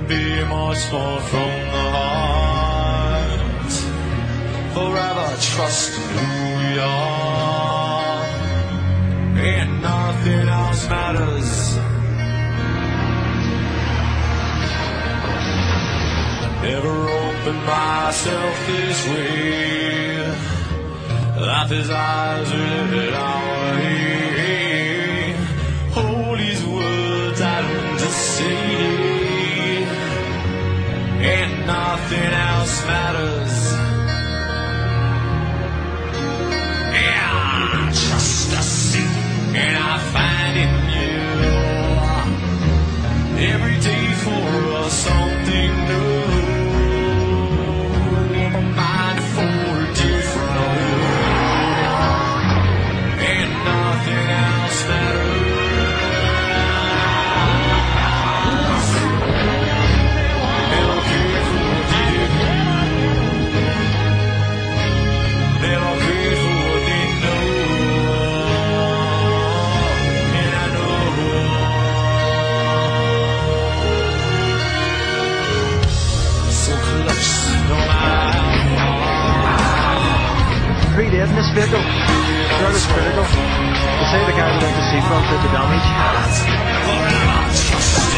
be much more from the heart. Forever trust who we are, and nothing else matters. Never opened myself this way. Life is ours, we live it our way. Hold these words I learned to say, and nothing else matters. Yeah, just a seat, and I find in you every day for us something new. In this vehicle, that is critical. They say the guy that went to Seafront did the damage.